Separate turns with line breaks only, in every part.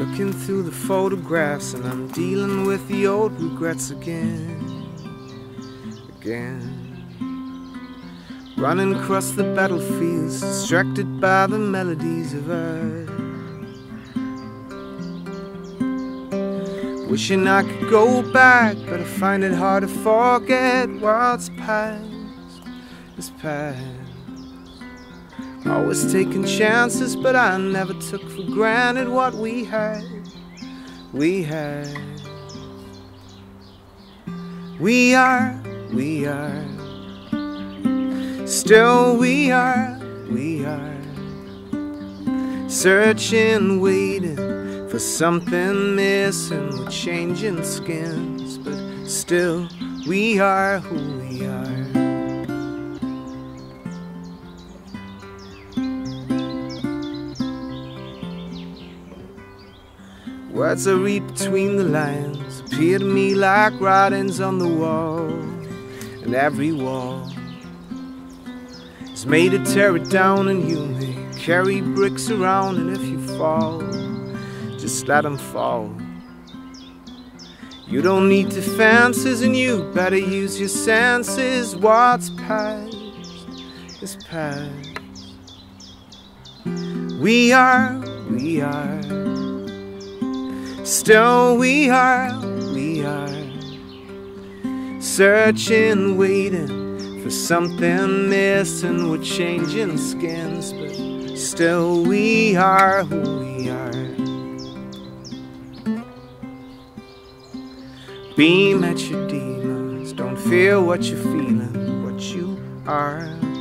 Looking through the photographs, and I'm dealing with the old regrets again. Running across the battlefields, distracted by the melodies of earth. Wishing I could go back, but I find it hard to forget what's past is past. Always taking chances, but I never took for granted what we had. We are, still we are, searching, waiting for something missing. We're changing skins, but still we are who we are. Words I read between the lines appear to me like writings on the wall, and every wall is made to tear it down. And you may carry bricks around, and if you fall, just let them fall. You don't need defenses, and you better use your senses. What's past is past. We are, still we are, searching, waiting for something missing. We're changing skins, but still we are who we are. Beam at your demons, don't fear what you're feeling, what you are.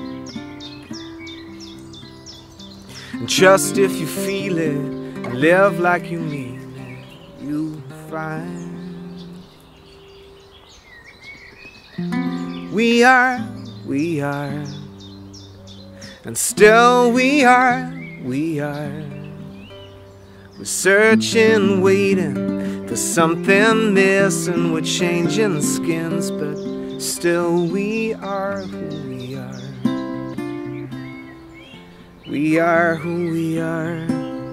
And trust if you feel it, and live like you mean it, you'll find. We are, and still we are. We're searching, waiting for something missing. We're changing skins, but still we are who we are. We are who we are.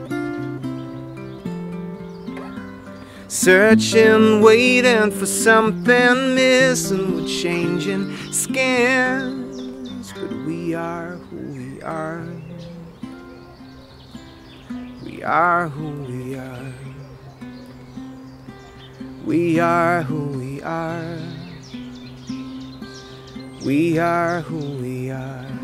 Searching, waiting for something missing. We're changing skins, but we are who we are. We are who we are. We are who we are. We are who we are.